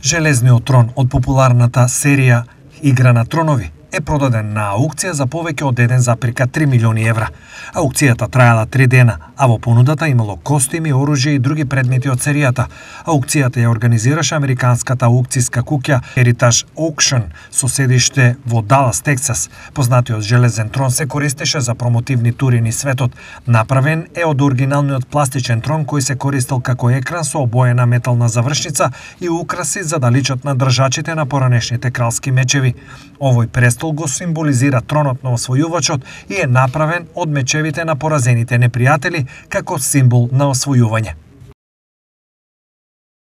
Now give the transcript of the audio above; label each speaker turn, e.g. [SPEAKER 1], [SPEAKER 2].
[SPEAKER 1] Железниот трон од популарната серија Игра на тронови е продаден на аукција за повеќе од 1,3 милиони евра. Аукцијата траела 3 дена, а во понудата имало костими, оружје и други предмети од серијата. Аукцијата ја организираше американската аукцијска куќа Heritage Auction со седиште во Далас, Тексас. Познатиот железен трон се користеше за промотивни тури низ светот. Направен е од оригиналниот пластичен трон кој се користел како екран со обоена метална завршница и украси за да личат на држачите на поранешните кралски мечеви. Овој престол го символизира тронот на освојувачот и е направен од мечевите на поразените непријатели како символ на освојување.